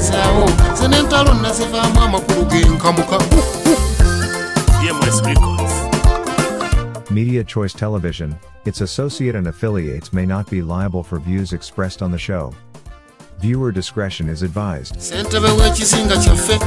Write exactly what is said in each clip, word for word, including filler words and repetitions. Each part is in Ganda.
nzaawo zenentalo nazivaamu amakulu genkamuka. M I S Records. Media Choice Television, its associate and affiliates may not be liable for views expressed on the show. Viewer discretion is advised. Sentebe w'ekizinga kyaffe.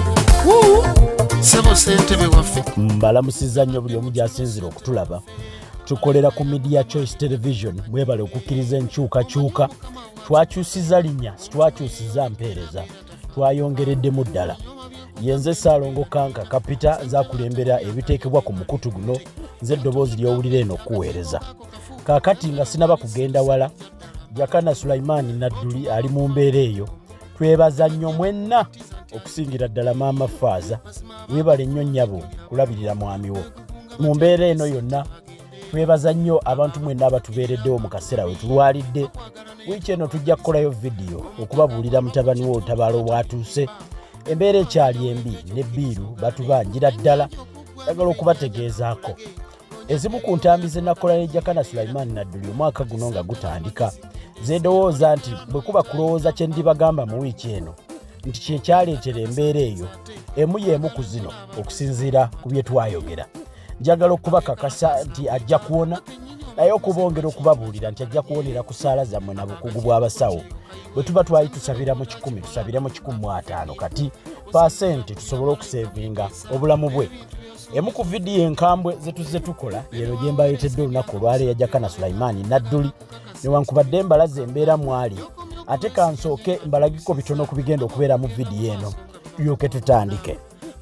Sebo sentebe waffe. Mbalamusiza nnyo buli omu gy'asinzira okutulaba. Tukolera ku Media Choice Television mwebale okukkiriza enkyukakyuka. Twakyusiza linnya, twakyusiza mpeereza. Twayongereddemu ddala. Yenze Ssaalongo Kanka Kapita nzaakulembera ebiteekebwa ku mukutu guno nze eddoboozi ly'owulira eno okuweereza. Kaakati nga sinaba kugenda wala, Jakana Sulaiman Nadduli ali mu mbeera eyo. Twebaza nnyo mwenna okusingira ddala maama Faaza. Weebale nnyo nnyabo kulabirira mwami wo. Mu mbeera eno yonna twebaza nnyo abantu mwenna abatubeereddewo mu kaseera we tulwalidde. Wiiki eno tujja kukolayo vidiyo okubabuulira mutabani wo Otabaalo bw'atuuse. Embeera ekyali embi ne Bbiiru batubanjira ddala njagala okubategeezaako. Ezimu ku ntambi ze nakola ne Jakana Sulaiman Nadduli omwaka guno nga gutandika. Ze ndowooza nti bwe kuba kulowooza kye ndibagamba mu wiiki eno nti kye kyaleetera embeera eyo emu y'emu ku zino okusinziira ku bye twayogera. Njagala okubakakasa nti ajja kuwona naye okubongera okubabuulira nti ajja kuwonera ku ssaala zammwe na bukugu bw'abasawo. Bwe tuba twali tusabira mu kikumi tusabire mu kikumi mu ataano kati pasenti tusobole okusevinga obulamu bwe. Emu ku vidiyo enkambwe ze tuzze tukola yeero gye mbaletedde olunaku olwaleero Jakana Sulaiman Nadduli newankubadde mbalaze embeera mwali ate kansooke mbalagiko bitono ku bigenda okubeera mu vidiyo eno tulyoke tutandike.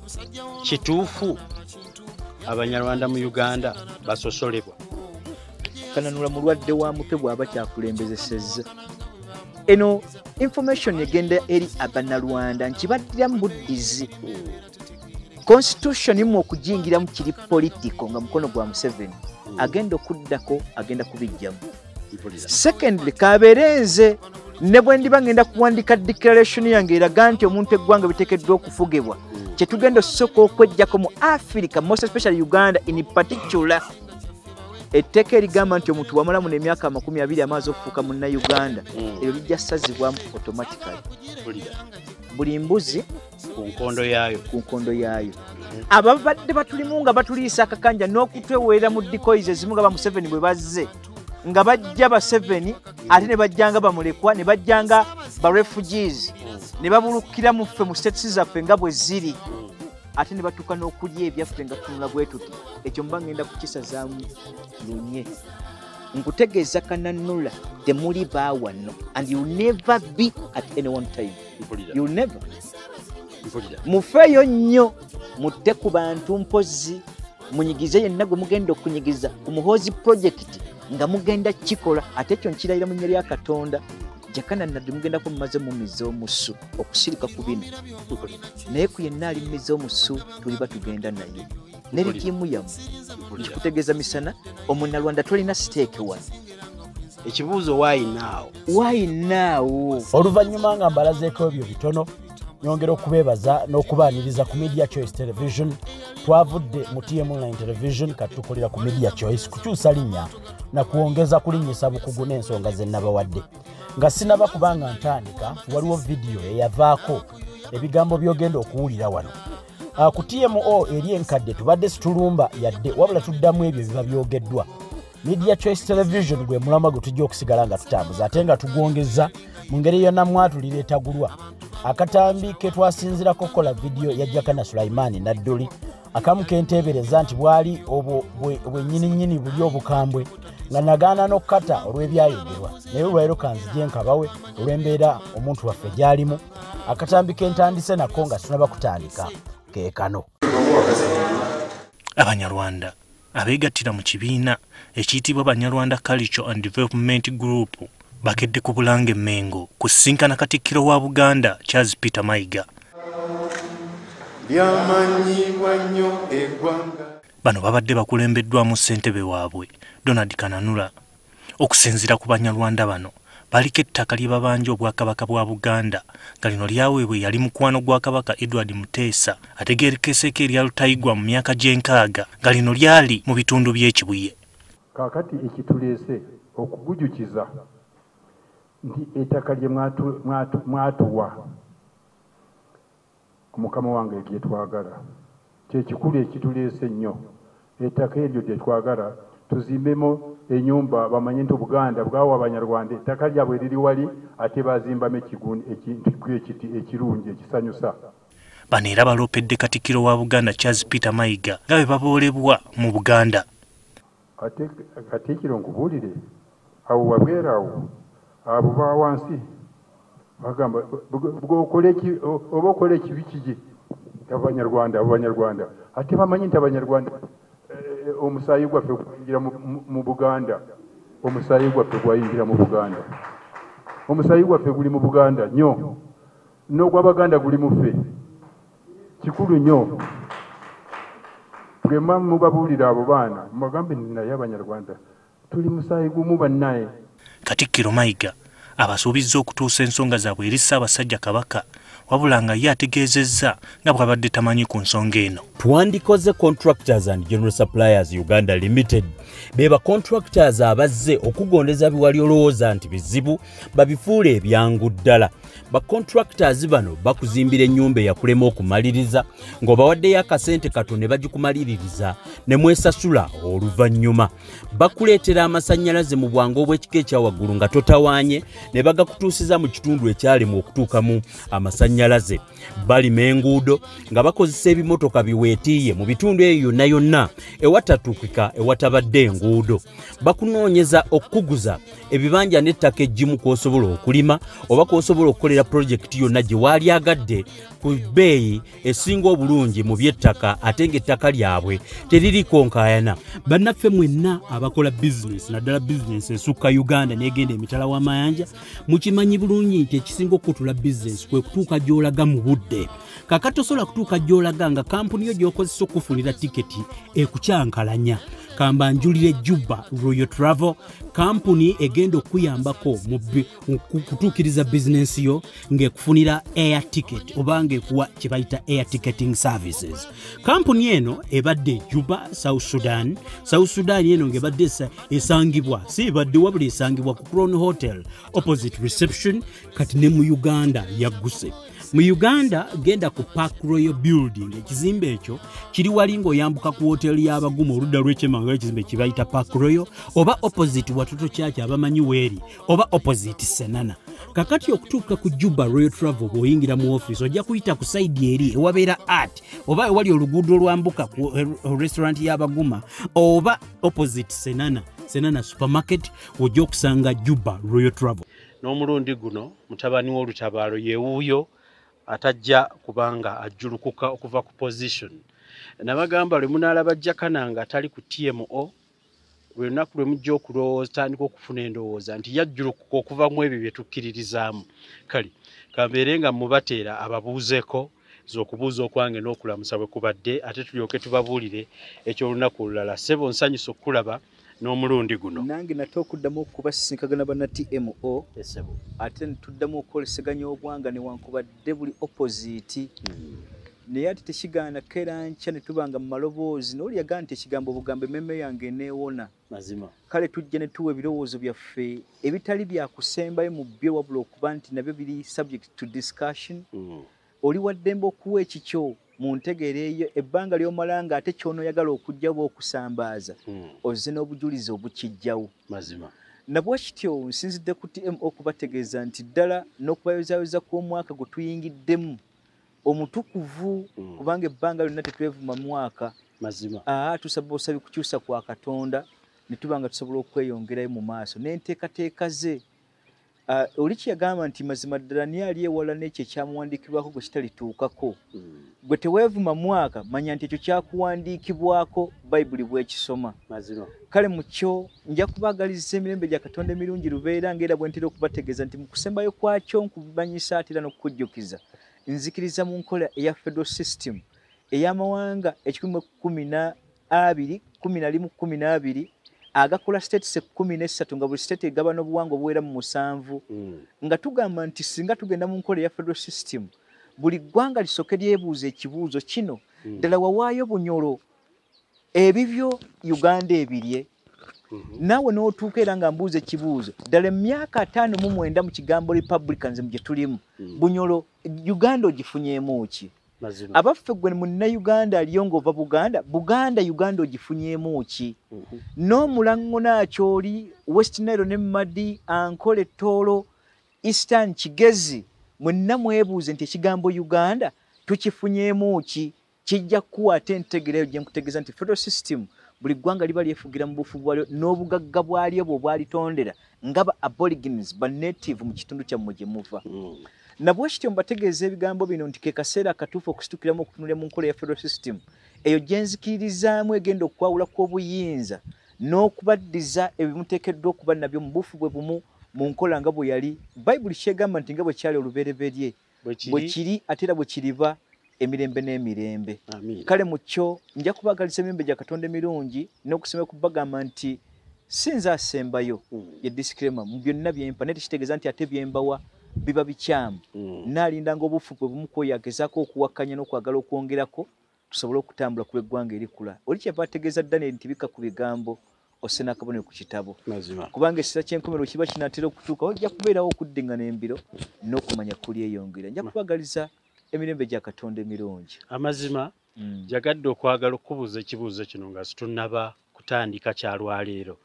Kituufu Abanyarwanda mu Uganda basosolebwa. Kananula mulwadde wa mutwe bw'aba kyakulembezesezza. Eno information egenda eri Abanyarwanda nkibaddira mu buddizi. Constitution imu okujingira mu kiri politiko nga mukono gwa Museveni agenda okuddako agenda kubijjamu. Secondly, kaberenze ne bwe ndiba ngenda kuwandika declaration yange eraga nti omuntu eggwanga biteekeddwa okufugibwa kye tugenda osooka okwejjako mu Africa, most especially Uganda in particular. Etteeka erigamba nti omuntu wamala mu emyaka amakumi abiri amaze okufuuka munna Uganda eryo lijja ssazibwamu automatically. Buli mbuzi ku nkondo yaayo ku nkondo yaayo. Ababadde batulimu nga batuliisa akakanja n'okutweweera mu decoys ezimu nga ba Museveni bwe bazze nga bajja ba Museveni ate ne bajjanga bamulekwa ne bajjanga ba refugees ne babulukira mu ffe mu states zaffe nga bwe ziri ate ne batuuka n'okulya ebyaffe nga tunula bwe tuti. Ekyo mba ngenda kukisazaamu lunye. Nkutegeeza Kananula temuli baawano and you never be at any one time. You never. Mufeeyo nnyo mutte ku bantu mpozi munyigize yenna gwe mugenda okunyigiza ku Muhoozi project nga mugenda kikola ate ekyo nkirayira mu nnya lya Katonda. Jakana Nadduli mugenda ko mumaze mu mize omusu okusirika ku bino naye ku yenna ali mize omusu tuli batugenda naye neri tiimu yamu kutegeeza misana Omunnalwanda tolina stake wano. Ekibuuzo why now? Why now? Oluvannyuma nga mbalazeeko ebyo bitono nyongera okubeebaza n'okubaaniriza ku Media Choice Television. Twavudde mu T M Online Television kati tukolera ku Media Choice kukyusa linnya na kuongeza kulinnyisa bukugu n'ensonga ze nabawadde. Nga sinaba kubanga ntandika waliwo vidiyo eyavaako ebigambo byogenda okuwulira wano. Uh, ku T M O eri enkadde tubadde situlumba yadde wabula tuddamu ebyo biba byogeddwa. Media Choice Television gwe mulama gwe tujja okusigala nga tutambuza ate nga tugwongeza mu ngeri yonna mwatulira etagulwa. Akatambi ke twasinzirako kola vidiyo ya Jakana Sulaiman Nadduli akamu kenteebereza nti bwali obwo bwe nnyini nnyini buli obukambwe nga nagaana n'okkata olw'ebyayogerwa naye olwaleero kanzije nkabawe olw'embeera omuntu waffe gy'alimu. Akatambi kentandise nako nga tunaba kutandika ke kano. Abanyarwanda abeegattira mu kibiina ekiyitibwa Banyarwanda Culture and Development Group bakedde ku Bulanga Mmengo kusinkana Katikkiro wa Buganda Charles Peter Mayiga. Bano babadde bakulembeddwamu ssentebe waabwe Donald Kananula. Okusinziira ku Banyarwanda bano baliko ettaka lye babanja Obwakabaka bwa Buganda nga lino lyaweebwe yali mukwano gwa Kabaka Edward Muteesa ategeerekeseeko erya Lutayigwa mu myaka gy'enkaaga nga lino lyali mu bitundu by'ekibuye. Kaakati ekituleese okugujukiza nti ettaka lye mwatuwa ku mukama wange bye twagala kyekikulu ekituleese nnyo ettaka eryo lye twagala tuzimbemo enyumba bamanye nti Obuganda bwawa Abanyarwanda ettaka lyabwe liri wali ate bazimbamu ekintu ekiti ekirungi ekisanyusa. Bano era baloopedde Katikkiro wa Buganda Charles Peter Mayiga nga bwe baboolebwa mu Buganda. Ate Katikkiro nkubuulire abo wabwera awo abo ba wansi bagamba oba okola ekibi kiki Abanyarwanda Abanyarwanda ate bamanyi nti Abanyarwanda omusaayi gwaffe gwayingira mu Buganda omusaayi gwaffe gwayingira mu Buganda omusaayi gwaffe guli mu Buganda nnyo n'ogw'Abaganda guli mu ffe kikulu nnyo bwemma mubabuulira abo baana mubagambe naye Abanyarwanda tuli musaayi gumu bannaye. Katikkiro Mayiga abasuubizza okutuusa ensonga zaabwe eri Ssaabasajja Kabaka wabula nga ye ategeezezza nga bw'abadde tamanyi ku nsonga eno. Twandikoze Contractors and General Suppliers Uganda Limited beba contractors abazze okugondeza biwali olowooza nti bizibu babifuule ebyangu ddala. Ba contractors bano bakuzimbira ennyumba eyakulema okumaliriza ng'obawaddeyo akasente kato ne bagikumaliririza ne mwesasula oluvannyuma. Bakuleetera amasannyalaze mu bwangu obw'ekika ekya waggulu nga totawaanye ne bagakutuusiza mu kitundu ekyalimu okutuukamu amasannyalaze. Balima enguudo nga bakozesa ebimotoka biweetiiye mu bitundu eyo yonna yonna ewatatuukika ewatabadde enguudo. Bakunoonyeza okukuguza ebibanja n'ettaka eggimu kw'osobola okulima oba kw'osobola okukolera pulojekiti yonna gye waali agadde ku bbeeyi esinga obulungi mu by'ettaka ate ng'ettaka lyabwe teririiko nkaayana. Bannaffe mwenna abakola bizinesi naddala bizinesi esukka Uganda n'egenda emitala w'amayanja mukimanyi bulungi nti ekisinga okutula bizinesi kwe kutuuka gy'olaga mu budde. Kakati osobola kutuuka gy'olaga nga kampuni yo gy'okozesa okufunira tiketi ekukyankalanya. Kamba njulire Juba Royal Travel kampuni egenda okuyambako mu kutuukiriza bizinesi yo ng'ekufunira air ticket oba ng'ekuwa kye bayita air ticketing services. Kampuni eno ebadde Juba South Sudan. South Sudan eno ng'ebadde esangibwa si ebadde wabula esangibwa ku Crown Hotel opposite reception kati ne mu Uganda yagguse. Mu Uganda genda ku Park Royal Building ekizimbe ekyo kiri wali ng'oyambuka ku hoteli y'abagumu oludda lw'ekyemanga ekizimbe kye bayita Park Royal oba opposite watoto kyaki abamanyi weeri oba opposite Senana. Kakati okutuuka ku Juba Royal Travel bw'oyingira mu office ojja kuyita ku side eri ewabeera art oba ewali oluguudo olwambuka ku restaurant y'abaguma oba opposite Senana Senana supermarket ojja okusanga Juba Royal Travel. N'omulundi guno mutabani w'olutabaalo yeewuuyo atajja kubanga ajjulukuka okuva ku position. Nabagamba lwe munaalaba Jakana nga atali ku T M O lwe lunaku lwe mujja okulowooza tandika okufuna endowooza nti yajjulukuka okuva mu ebyo bye tukkiririzaamu. Kale kambeere nga mubateera ababuuzeeko z'okubuuza okwange n'okulamusa bwe kubadde ate tulyoke tubabuulire eky'olunaku olulala. Ssebo nsanyusa okkulaba n'omulundi guno. Nange nate okuddamu okubasisinkagana banna T M O ate netuddamu okukoleseganya obwanga newankubadde buli opposite naye ate tekigaana keera nkya ne tubanga mu maloboozi n'oli yagaa nti ekigambo obugambo emmeme yange eneewona mazima. Kale tujja ne tuwa ebirowoozo byaffe ebitali byakusembayo mu byo wabula okuba nti nabyo biri subject to discussion. Mm. Oli waddembe okuwa ekikyo mu ntegeera eyo ebbanga ly'omala nga ate ky'onooyagala okujja oba okusambaaza mm. ozze n'obujulizi obukijjawo mazima. Nabwa kityo nsinzidde ku T M O kubategeeza nti ddala n'okubayozaayoza kw'omwaka gwe tuyingiddemu omutukuvu mm. kubanga ebbanga lyonna tetwevuma mwaka mazima. Aa tusaba osabi kukyusa kwa Katonda ne tuba nga tusobola okweyongerayo mu maaso n'enteekateeka ze. Uh, oli kyeyagamba nti mazima ddala niye ali ewala n'ekyo ekyamuwandiikibwako gwe kitalituukako. Mm. Gwe teweevuma mwaka manya nti ekyo kyakuwandiikibwako Bayibuli bw'ekisoma mazima. Kale mu kyo nja kubaagaliza emirembe gya Katonda emirungi lubeera ng'era bwe ntera okubategeeza nti mu kusembayo kwakyo nkubanyisa ate era n'okukujjukiza nzikiriza mu nkola eya federal system ey'amawanga ekikumi kkumi na abiri kkumi na limu kkumi n'abiri agakola states ekkumi n'essatu nga buli state egaba n'obuwangwa obuwera mu musanvu. Mm. Nga tugamba nti singa tugenda mu nkola eya federal system buli ggwanga lisooke lyebuuza ekibuuzo kino ddala mm. wawaayo bunyolo ebibyo Uganda ebirye. Mm -hmm. Naawe n'otuuka era nga mbuuza ekibuuzo ddala emyaka ataano mu mwenda mu kigambo Republicans mu gye tulimu mm. bunyolo Uganda ogifunyeemu ki? abaffe gwe munnayuganda aliyo ng'ova Buganda Buganda Uganda ogifunyeemu ki n'omulango nakyoli West Nile ne Madi Ankole Toolo Eastern Kigezi mwenna mwebuuze nti ekigambo Uganda tukifunyeemu ki kijja kukwata entegereyo gye nkutegeeza nti federal system buli ggwanga liba lyefugira mu bufu bwalyo n'obugagga bwalyo bwe bwalitondera ngaba aborigines ba native mu kitundu kyammwe gye muva nabwe kityo mbategeeza ebigambo bino nti ke kaseera akatuufu okusitukiramu okutunulira mu nkola ya federal system eyo gye nzikirizaamu egenda okwawula kw'obuyinza n'okubaddiza ebimuteekeddwa okuba nabyo mu bufu bwe bumu mu nkola nga bwe yali bayibuli kyegamba nti nga bwe kyali olubereberye bwe kiri ate era bwe kiriba emirembe n'emirembe kale mu kyo nja kubagaliza emirembe gya Katonda emirungi n'okusema kubagamba nti sinza asembayo ye disclaimer mu byonna byempa naye tekitegeeza nti ate byembawa biba bikyamu naalindanga obufu bwe bumu kweyagezaako okuwakkanya n'okwagala okwongerako tusobole okutambula ku lw'eggwanga erikula oli kyava ategeeza Daniel nti bika ku bigambo osena akabonero ku kitabo kubanga essira ky'enkomerero kiba kinaatera okutuuka ojja kubeerawo okuddingana embiro n'okumanya kulyeyongera nja kubagaliza emirembe gya Katonda emirungi amazima jagadde okwagala okubuuza ekibuuzo kino nga situnnaba kutandika kyalwaleero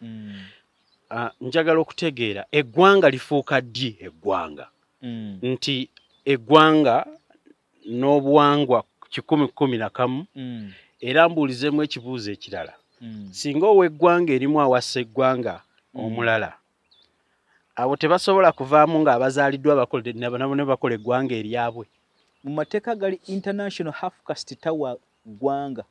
njagala okutegeera eggwanga lifuuka ddi eggwanga nti eggwanga n'obuwangwa kikumi kkumi na kamu era mbuulizeemu ekibuuzo ekirala singa ow'eggwanga erimu awassa eggwanga omulala abo tebasobola kuvaamu ng'abazaaliddwa nabo ne bakola eggwanga eryabwe mu mateeka gali international half caste tawa ggwanga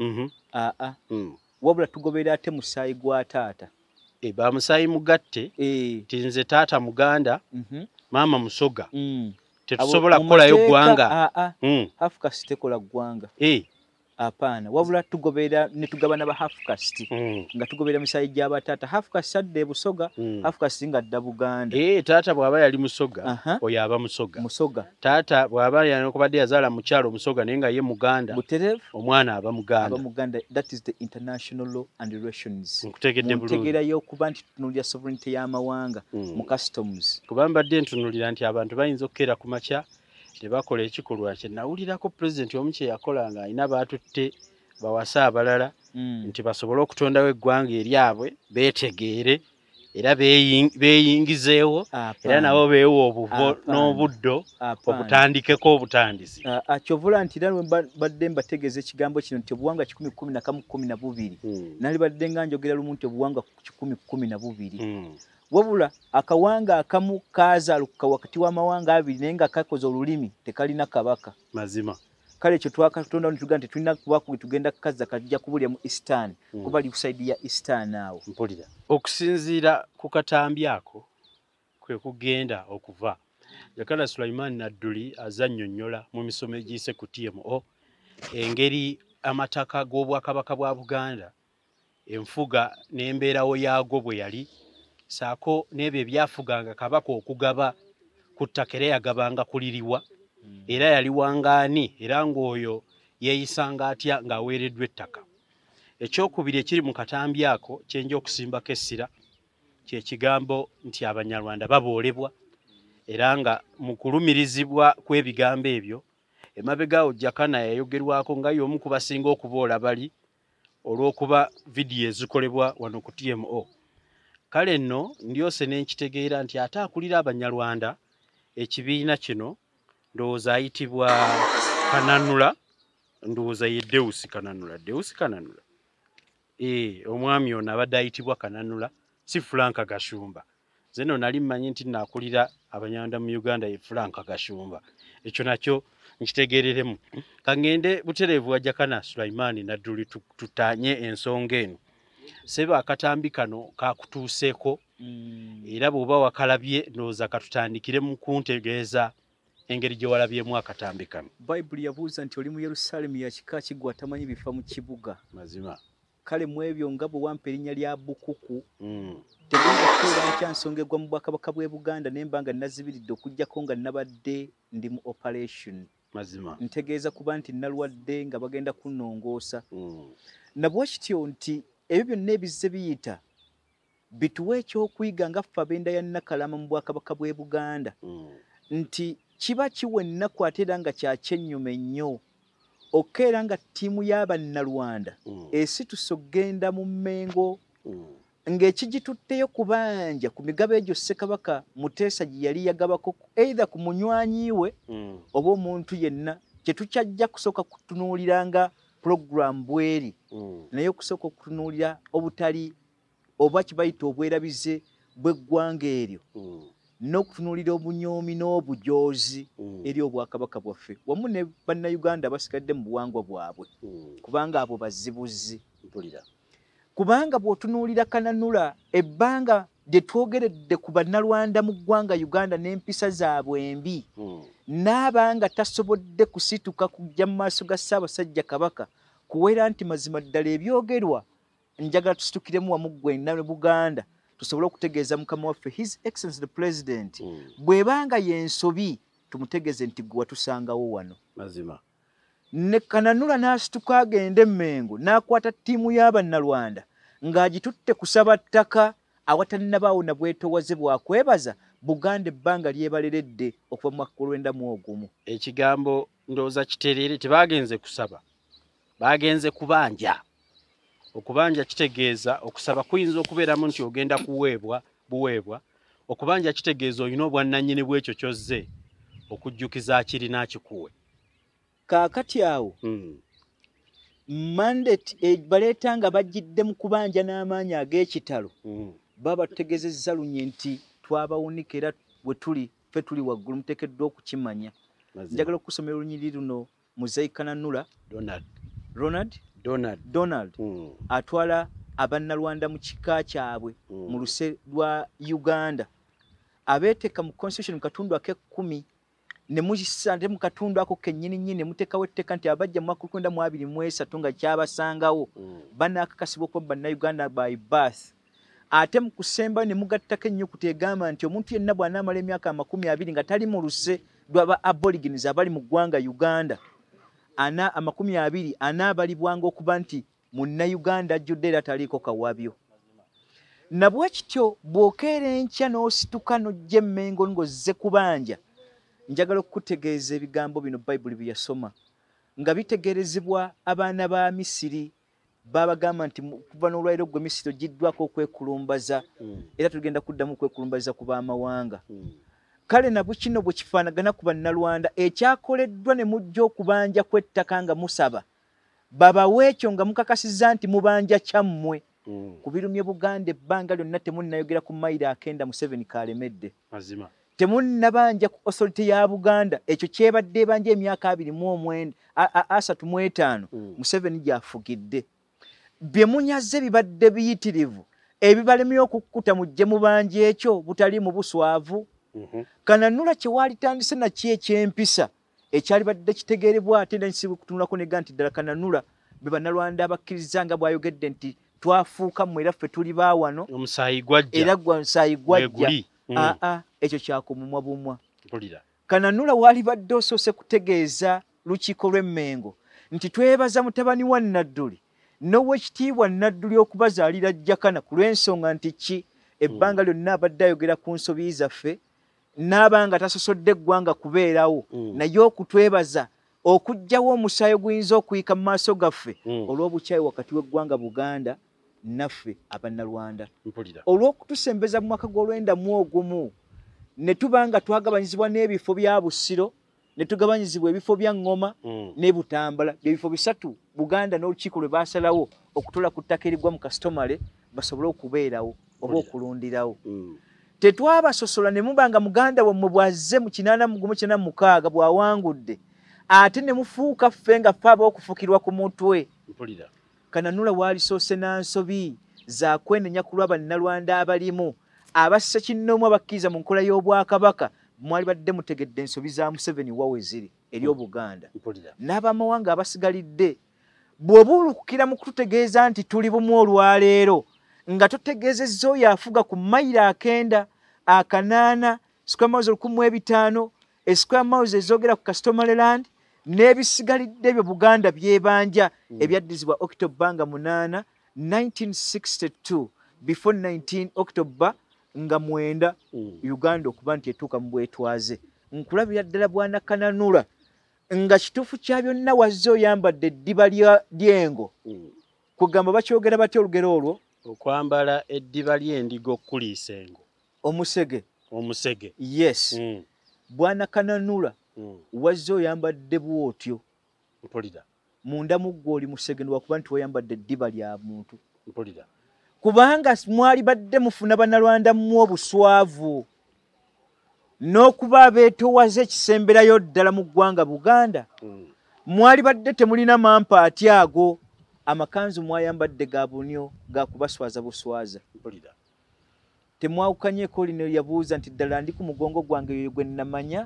aa wabula tugobera ate musaayi gwa taata ba musaayi mugatte ti nze taata Muganda maama Musoga tetusobola kukolayo ggwanga half caste tekola ggwanga apana wabula tugobera ne tugabana ba half caste nga tugobera musaayi gy'abatata half caste adde Busoga half caste nga adda Buganda eh taata bw'aba yali Musoga oyo aba Musoga Musoga taata bw'aba yali okubadde yazaala mu kyalo Musoga naye nga ye Muganda Buterevu omwana aba Muganda aba Muganda that is the international law and relations nkutegedde bulungi ntegerayo okuba nti tutunulira sovereignty y'amawanga mu customs kuba mbadde ntunulira nti abantu bayinza okukera ku makya tebakola ekikolwa kye nawulirako pulezidenti omu kye yakola nga alina baatutte bawasa abalala nti basobole okutondawo eggwanga eryabwe beetegeere era beeyingizeewo era nabo beewa obuvo n'obuddo okutandikeko obutandisi kyovula nti era badde mbategeeza ekigambo kino nti obuwanga kikumi kkumi na kamu kkumi na bubiri nali badde nga njogera lumu nti obuwanga kikumi kkumi na bubiri wabula akawanga akamu kazaaluka wakati w'amawanga abiri naye nga kakoze olulimi tekalina kabaka mazima kale ekyo twakatonda nituga nti tulina kuba tugenda kaza kajja kubulya mu Eastern kuba li kusaidia ya Eastern awo mpulira okusinziira ku katambi ako kwe kugenda okuva Jakana Sulaiman Nadduli azannyonnyola mu misomo egiyise ku T M O engeri amataka g'obwakabaka bwa Buganda enfuga n'embeerawo yaago bwe yali Ssaako n'ebyo ebyafuganga kabaka okugaba ku ttaka era yagabanga kuliriwa era yali wangaani era ng'oyo yeeyisanga atya ng'aweereddwa ettaka ekyokubiri ekiri mu katambi ako kyenja okusimbako essira kye kigambo nti Abanyarwanda baboolebwa era nga mu kulumirizibwa kw'ebigambo ebyo emabegaawo Jakana yayogerwako nga y'omu ku basinga okuboola bali olw'okuba vidiyo ezikolebwa wano ku T M O kale nno ndyose n'enkitegeera nti ate akulira Abanyarwanda ekibiina kino ndowooza ayitibwa Kananula ndowooza ye Deusi Kananula Deusi Kananula eh omwami ono abadde ayitibwa Kananula si Frank Gashumba nze nno nali mmanyi nti naakulira Abanyarwanda mu Uganda ye Frank Gashumba ekyo nakyo nkitegeereremu kangende butereevu wa Jakana Sulaiman Nadduli tutanye ensonga eno seba akatambi kano kakutuuseeko era bw'oba wakalabye ndowooza katutandikire mu kuntegeeza engeri gye walabyemu akatambi kano bayibuli yabuuza nti oli mu Yerusaalemu ya kika kiggwa atamanyi bifa mu kibuga mazima kale mu ebyo nga bwe wampa erinnya lya Bukuku tegenda kuteera nkya nsonga egwa mu bwakabaka bw'e Buganda nemba nga nazibiridde okuggyako nga nabadde ndi mu operation mazima ntegeeza kuba nti nalwadde nga bagenda kunnongoosa nabwe kityo nti ebyo byonna ebizze biyita bituwa ekyokuyiga nga ffe ab'enda ya Nakalama mu bwakabaka bw'e Buganda nti kiba kiwa ennaku ate era nga kyakyennyuma ennyo okeera nga ttiimu y'abannalwanda mm. esituse okgenda mu Mmengo mm. ng'ekigitutteyo kubanja ku migabo egyo Ssekabaka Muteesa gye yali yagabako either ku munywanyi we mm. oba omuntu yenna kyetukyajja kusooka kutunuulira nga program bweri mm. naye okusooka okutunuulira obutali oba kibayita obwerabize bw'eggwanga eryo mm. n'okutunuulira obunyoomi n'obujoozi mm. eri obwakabaka bwaffe wamu ne bannayuganda basigadde mu buwangwa bwabwe mm. kubanga abo bazibuzzi mpulira kubanga bw'otunuulira Kananula ebbanga lye twogeredde ku bannalwanda mu ggwanga Uganda n'empisa zaabwe embi mm. n'abanga tasobodde kusituka kujja mu maaso ga Ssaabasajja Kabaka kuwera nti mazima ddala ebyogerwa njagala tusitukiremu wamu gwenna ne Buganda tusobole okutegeeza mukama waffe His Excellency the President mm. bw'ebanga y'ensobi tumutegeeze nti gwe watusangawo wano mazima ne Kananula n'asituka agenda e Mmengo n'akwata ttiimu y'abannalwanda ng'agitutte kusaba ttaka awatannabaawo na bwetoowaze bwakwebaza Buganda ebbanga lyebaleredde okuva mu mwaka gw'olwenda mu ogumu. Ekigambo ndowooza kitereere tebaagenze kusaba baagenze kubanja. Okubanja kitegeeza okusaba kuyinza okubeeramu nti ogenda kuweebwa buweebwa. Okubanja kitegeeza olina obwannannyini bw'ekyo kyozze okujjukiza kirina kikuwe. Kaakati awo mm. mandate e baleeta nga bajjidde mu kubanja n'amaanyi ag'ekitalo mm. baba tutegeezezza lunye nti twabawunika era bwe tuli ffe tuli waggulu muteekeddwa okukimanya. Njagala okusomera olunyiri luno Muzeeyi Kananula Donald Ronald Donald Donald mm. atwala abannalwanda mu kika kyabwe mm. mu luse lwa Uganda abeeteka mu constitution mu katundu ak'ekkumi ne mujisante mu katundu ako kennyini nnyini muteekawo etteeka nti abajja mu mwaka gw'olwenda mu abiri mu esatu nga kyabasangawo mm. banaakakasibwa okuba bannayuganda by birth. Ate mu kusemba ne mugattako ennyukuta egamba nti omuntu yenna bw'anaamala emyaka amakumi abiri nga tali mu luse lw'aba aborigines abali mu ggwanga Uganda ana amakumi abiri anaabalibwanga okuba nti munnayuganda ajjudde era taliiko kawabyo. Nabwe kityo bw'okeera enkya n'osituka n'ojja e Mmengo ng'ozze kubanja njagala okukutegeeza ebigambo bino Bayibuli bye yasoma nga bitegerezebwa abaana ba Misiri babagamba nti kuva n'olwaliro gwe Misiri ogiddwako okwekulumbaza mm. era tugenda kuddamu okwekulumbaza ku baamawanga mm. kale nabwe kino bwe kifaanagana ku bannalwanda ekyakoleddwa ne mujja okubanja kw'ettaka nga musaba babawe ekyo nga mukakasizza nti mubanja kyammwe mm. ku birumye Buganda ebbanga lyonna temunnayogera ku mayiro akenda Museveni kaalemedde mazima temunnabanja ku authority ya Buganda ekyo kyebadde ebanja emyaka abiri mu omwenda asatu mu etaano mm. Museveni gy'afugidde bye munyaze bibadde biyitirivu ebibalemye okukkuta mujje mu banja ekyo butali mu buswavu mm -hmm. Kananula kye walitandise nakyo ekyempisa ekyali badde kitegeerebwa ate n'ensibu kutunulako ne ganti ddala Kananula be bannalwanda abakkiriza nga bw'ayogedde nti twafuuka mmwe era ffe tuli baawano omusaayi gwajja era gwa musaayi gwajja mm. aa ekyo kyakumumwa bumwa mpulira. Kananula wali badde osoose kutegeeza lukiiko lw'e Mmengo nti twebaza mutabani wa Nadduli n'owekitiibwa Nadduli okubazaalira Jakana ku lw'ensonga nti ki ebbanga mm. lyonna abadde ayogera ku nsobi zaffe n'abanga tasosodde eggwanga kubeerawo mm. naye okutwebaza okuggyawo omusaayi oguyinza okuyika mu maaso gaffe mm. olw'obukyayi wakati w'eggwanga Buganda naffe abannalwanda olw'okutusembeza mu mwaka gw'olwenda mu ogumu ne tubanga twagabanyizibwa n'ebifo bya Busiro ne tugabanyizibwa ebifo bya Ngoma mm. ne Butambala ebifo bisatu Buganda n'olukiiko lwe baasalawo okutula ku ttaka erigwa mu kastomale basobole okubeerawo oba okulundirawo mm. tetwabasosola ne mubanga muganda wammwe bwazze mu kinaana mu gumu kyenda mu mukaaga bw'awangudde ate ne mufuuka ffe nga ffe ab'okufukirwa ku mutwe. Kananula waalisoose n'ansobi za kwenenya ku lw'abannalwanda abalimu abasse kinnoomu abakkiriza mu nkola y'obwakabaka mwali badde mutegedde ensobi za Museveni wawe ziri eri Obuganda n'abamawanga abasigalidde bw'obuulukukira mu kututegeeza nti tuli bumu olwaleero nga totegeezezza oyo afuga ku mayiro akenda akanaana square miles olukumi mu ebitaano square miles ezoogera ku Kastomaleland n'ebisigalidde ebyo Buganda byebanja mm. ebyaddizibwa October nga munaana nineteen sixty-two before nineteen October nga mwenda mm. Uganda okuba nti etuuka mu bwetwaze nkulabira ddala bwana Kananula nga kituufu kya byonna wazze oyambadde eddiba ly'engo kugamba bakyogera batya olugero olwo okwambala eddiba ly'endiga okuliisa engo omusege omusege yes mm. bwana Kananula mm. wazze oyambadde bwotyo mpulira munda muggwe oli musege lwakuba nti wayambadde eddiba lya muntu mpulira kubanga mwali badde mufuna bannalwanda mu obuswavu n'okuba abeetoowaza ekisemberayo ddala mu ggwanga Buganda mm. mwali badde temulina mampaati ago amakanzu mwayambadde ga bunyo ga kubaswaza buswaza mpulira temwawukanyeeko lino yabuuza nti ddala ndi ku mugongo gwange yoyo gwe nnamanya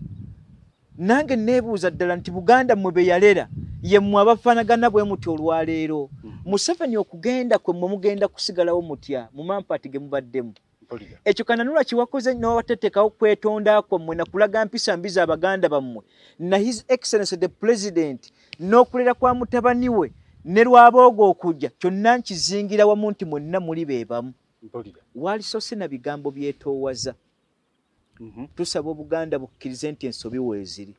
nange neebuuza ddala nti Buganda mmwe be yalera ye mmwe abafaanagana bwe muti olwaleero Museveni okugenda kwe mmwe mugenda kusigalawo mutya mu mampaati ge mubaddemu ekyo Kananula kiwakoze n'owateteekawo kwetonda kwammwe nakulaga mpisa mbi z'Abaganda bammwe na His Excellency the President n'okulera kwa mutabani we ne lwabooga okujja kyonna nkizingira wamu nti mwenna muli be bamu waali so sina bigambo byetoowaza mm -hmm. tusaba Obuganda bukkirize nti ensobi weeziri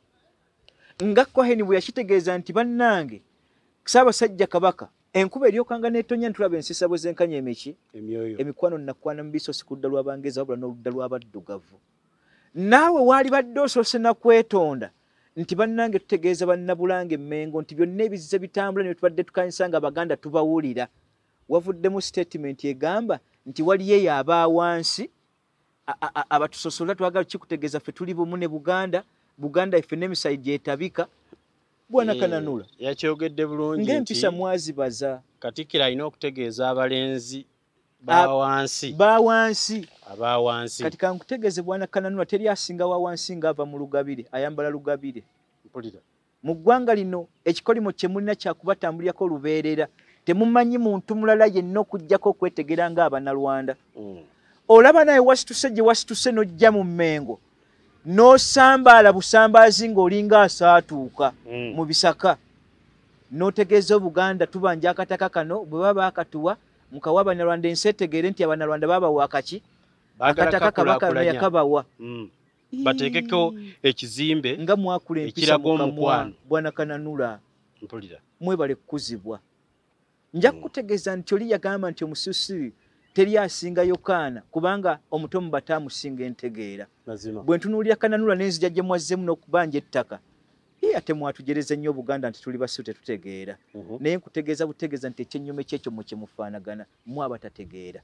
nga Cohen bwe yakitegeeza nti bannange Ssaabasajja Kabaka enkuba eryokanga n'etonya ntulaba ensisa bwe zenkanya emiki emikwano nakwana mu biso sikudda lw'Abangeza wabula n'oludda lw'Abaddugavu naawe waali badde osoose na kwetonda nti bannange tutegeeza bannabulange Mmengo nti byonna ebizize bitambula ne tubadde tukanyisa nga Abaganda tubawulira wavuddemu statement egamba nti waliyo eyo aba wansi abatusosola twagala kikutegeeza ffe tuli bumu ne Buganda Buganda ife n'emisayi gyetabika bwana Kananula yakyogedde bulungi ng'empisa mwazibaza Katikkiro alina okutegeeza abalenzi ba wansi ba wansi aba wansi kati kankutegeeze bwana Kananula teri asinga wa wansi ng'ava mu lugabire ayambala lugabire mpulira mu ggwanga lino ekikolimo kye mulina kyakubatambulirako lubeerera temumanyi muntu mulala yenna okujjako okwetegera ng'Abannalwanda mm. olaba naye wasituse gye wasituse n'ojja mu Mmengo n'osambaala busambaazi ng'olinga asaatuuka mm. mu bisaka n'otegeeza Obuganda tubanja akataka kano bwe baba akatuwa mukawa Abannalwanda ensi etegeere nti Abannalwanda babawa akaki akataka Kabaka yakabawa mm. bateekeko ekizimbe nga mwakula empisa mu kamwa bwana Kananula mpulira mwebale kukuzibwa nja kutegeeza nti oli yagamba nti omususi teri asingayo kaana kubanga omuto mu bataamusinga entegeera bwe ntunuulira Kananula n'enzija gye mwazzemu n'okubanja ettaka ye ate mwatujereza nnyo Buganda nti tuli basiru tetutegeera uh -huh. naye nkutegeeza butegeeza nti ekyennyume kyekyo mu kye mufaanagana mwaba tategeera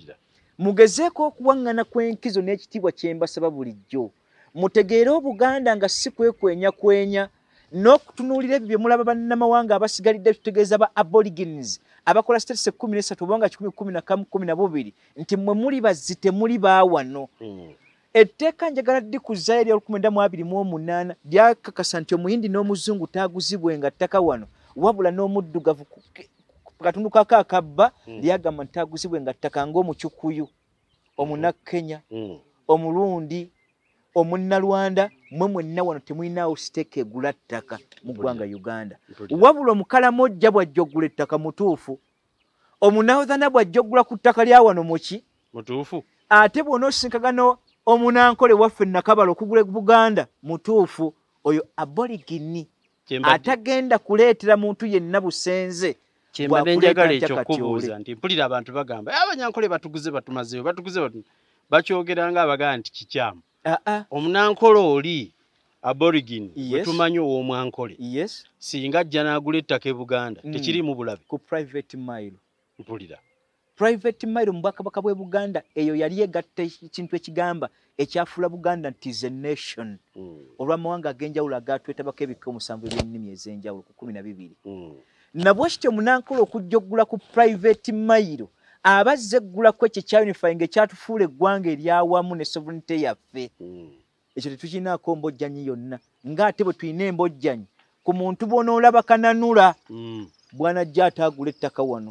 mugezeeko okuwaŋŋana kw'enkizo n'ekitiibwa kye mbasaba bulijjo mutegeere Obuganda nga si kwekwenya kwenya n'okutunuulira ebyo bye mulaba bannamawanga abasigalidde tutegeeza ba aborigines abakola state kumi n'esatu obanga kikumi kumi na kamu kumi na bubiri nti mmwe muli bazite muli baawano mm. etteeka njagala ddikuza eri olukumi mu abiri mu omunaana lyakakasa nti omuyindi n'omuzungu taaguzibwenga ttaka wano wabula n'omuddugavu ku katundu kako akabba mm. lyagamba nti taaguzibwenga ttaka ng'omukyukuyu omunakkenya mm. omulundi omunnalwanda mwe mwenna wano temulinawo siteeka egula ttaka mu ggwanga Uganda wabula omukalamojja bw'ajja oggula ettaka mutuufu omunawozana bw'ajja oggula ku ttaka lya wano muki mutuufu ate bw'onoosinkagano omunankole waffe Nakabala okugula Buganda mutuufu oyo aborigini atagenda kuleetera muntu yenna busenze kyembadde njagala ekyokubuuza nti mpulira abantu bagamba abanyankole batuguze batumazeeyo batuguze bakyogera nga abagamba nti kikyamu Uh -uh. omunankole oli aborigin yes. tumanyi ow'omwankole yes. singa ajja n'agula ettaka e Buganda mm. tekirimu bulabe ku private mile mpulira private mile mu Bwakabaka bw'e Buganda eyo yali egatta ekintu ekigamba ekyafuula Buganda nti is a nation mm. olw'amawanga ag'enjawulo agatwetabako ebika omusanvu eby'ennimi ez'enjawulo ku kumi na bibiri mm. nabwe kityo omunankole okujja oggula ku private mile abazze eggula ku ekyo kya unifying ekyatufuula eggwanga eryawamu ne sovereignty yaffe mm. ekyo tetukinaako mbojjanyi yonna ng'ate bwe tulina embojjanyi ku muntu bw'onoolaba Kananula mm. bwana ajja ataagula ettaka wano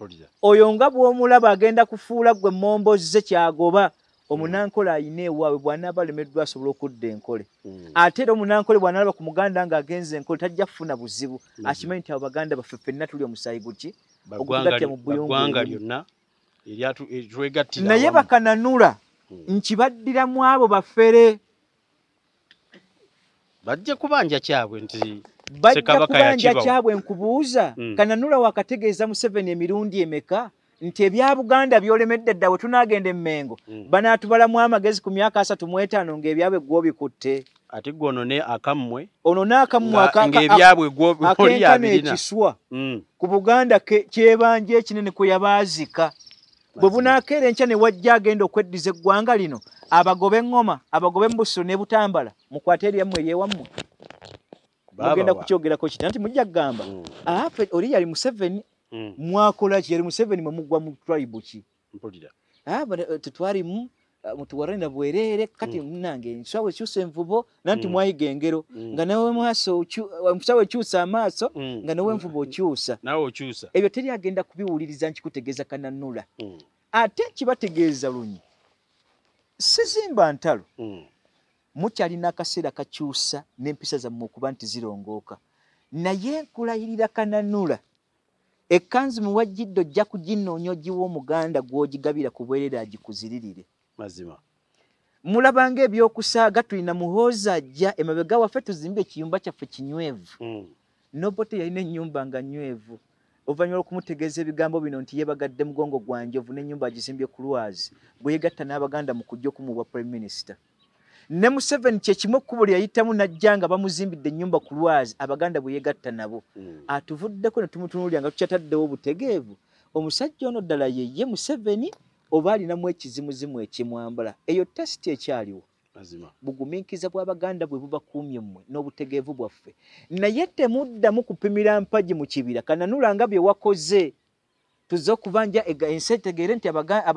oyo nga bw'omulaba agenda kufuula gwe mombozze kyagoba omunankole ayina ewaabwe bw'anaaba alemeddwa asobola okudda enkole mm. ate era omunankole bw'anaalaba ku muganda ng'agenza enkole tajja kufuna buzibu mm. akimanyi nti abo baganda baffe ffenna tuli omusaayi guki ogutugattya mu bbuyongo lyonna naye Bakananula mm. nkibaddiramu abo baffere bajja kubanja kyabwe nti bajja kubanja kyabwe nkubuuza mm. Kananula wakategeeza Museveni emirundi emeka nti ebya Buganda byolemedde dda we tunaagenda emmengo mm. banaatubalamu amagezi ku myaka asatu mu etaano ng'ebyabwe gw'obikutte ate gwe onone akammwe onone akammwe ng'ebyabwe gw'oliabirina ekiswa mm. ku Buganda kyebanja ekinene kwe yabaazika bwe bunaakeera enkya ne wajja agenda okweddiza eggwanga lino abagobe eŋŋoma abagobe mbuso ne Butambala mukwate eryammwe eryewammwe mugenda kukyogerako kiti nti mujja kugamba mm. afe oli yali Museveni mm. mwakola ki yali Museveni mwe mugwa mu tribe ki mpulira tetwalimu mutuwarenda bwerere kati mm. nange nswawe kyusa envubo nanti mm. mwayiga engero mm. nga nawe maaso nswawe kyusa amaaso mm. nga nawe envubo okyusa nawe okyusa ebyo teri agenda kubiwuliriza nkikutegeeza Kananula mm. ate kibategeeza lunyi sizimba ntalo mm. mukyalina akaseera kakyusa n'empisa zammwe okuba nti zirongooka naye nkulayirira Kananula ekkanzu muwajjidde ojja kuginnoonya ogiwa Omuganda gw'ogigabira ku bwerere agikuziririre mazima mulabanga ebyokusaaga tulina muhooza ajja emabega waffe tuzimba ekiyumba kyaffe kinywevu mm. nobote yalina ennyumba nga nywevu oluvannyuma lw'okumutegeeza ebigambo bino nti yebagadde mugongo gwa njovu n'ennyumba agizimbye ku Lwazi bwe yegatta n'Abaganda mu kujja okumubwa Prime Minister ne Museveni kye kimu ekkubo lye yayitamu najja nga bamuzimbidde ennyumba ku Lwazi Abaganda bwe yegatta nabo mm. atuvuddeko ne tumutunuulira nga tukyataddewo obutegeevu omusajja ono ddala yeye Museveni oba alinamu ekizimuzimu ekimwambala eyo tesiti ekyaliwo bugumiikiza bw'Abaganda bwe bubakuumye mmwe n'obutegeevu bwaffe naye temuddamu kupimira mpagi mu kibira Kananula nga bye wakoze tuze okubanja ensi etegeere nti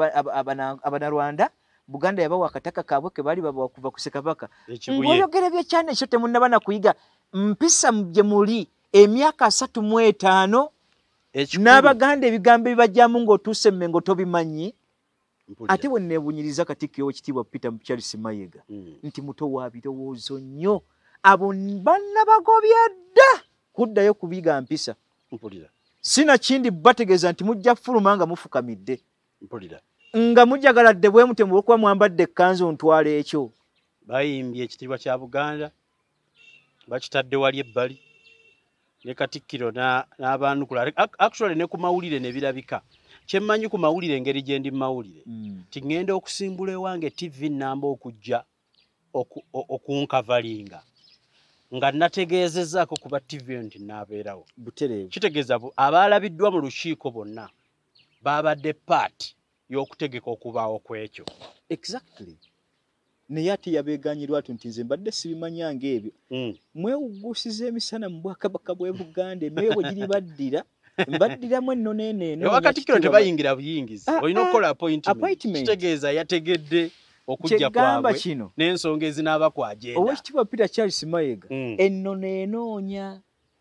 Abanarwanda Buganda yabawa akataka kaabwe ke baali babawa kuva ku Ssekabaka ng'oyogera byekyana ekyo temunnaba na kuyiga mpisa gye muli emyaka asatu mu etaano n'Abaganda ebigambo ebibajjamu ng'otuuse Mmengo tobimanyi ate bwe neebunyiriza Katikkiro w'ekitiibwa Peter Charles Mayiga mm. nti muto wa birowoozo nnyo abo banna bagobye dda kuddayo kubiga mpisa mpulira sina kindi bategeeza nti mujja fuluma nga mufukamidde mpulira nga mujjagaladde bwe mutemu okuba mwambadde ekkanzu ntwala ekyo bayimbye ekitiibwa kya Buganda bakitadde wali ebbali ne Katikkiro n'abaanukula actually ne ku mawulire ne birabika kyemmanyi ku mawulire engeri gye ndi mawulire mm. tingenda okusimbula ewange T V namba okujja okunkavalinga nga nategeezezaako kuba T V nti naabeerawo butereevu kitegeeza abaalabiddwa mu lukiiko bonna baabadde paati y'okutegeka okubaawo kwekyo exactly naye ate yabeeganyirwa ati nti nze mbadde sibimanyanga ebyo mm. mwewugguusiza emisana mu Bwakabaka bw'e Buganda emmeyo bwe giri baddira mbaddiramu enno n'eno Katikkiro tebayingira buyingizi olina okukola appointment kitegeeza yategedde okujja kwabwe n'ensonga ezinaaba kwagenda Oweekitiibwa Peter Charles Mayiga mm. enno n'enoonya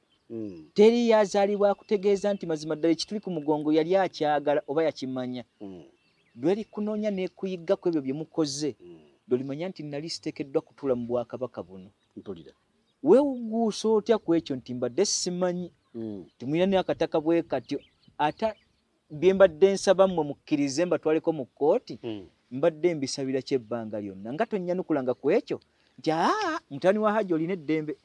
mm. teri yazaalibwa akutegeeza nti mazima ddala ekituli ku mugongo yali akyagala oba yakimanya mm. lweri kunoonya n'ekuyiga ku ebyo bye mukoze mm. dolimanya nti nali siteekeddwa kutuula mu Bwakabaka buno mpulira weewugguusa otya ku ekyo nti mbadde simanyi mm. timulina ne akataka bwe katyo ata bye mbadde nsaba mmwe mukkirize mbatwaleko mu kkooti mm. mbadde mbisabira kyebbanga lyonna nga tonnyanukulanga ku ekyo nti aa mutani wa Hajji olina eddembe